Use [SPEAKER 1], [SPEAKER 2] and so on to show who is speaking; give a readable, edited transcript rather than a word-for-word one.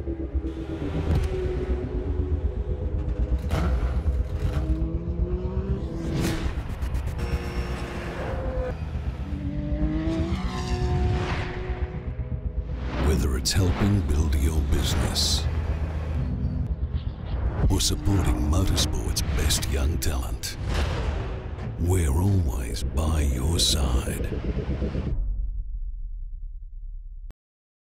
[SPEAKER 1] Whether it's helping build your business or supporting motorsport's best young talent, we're always by your side.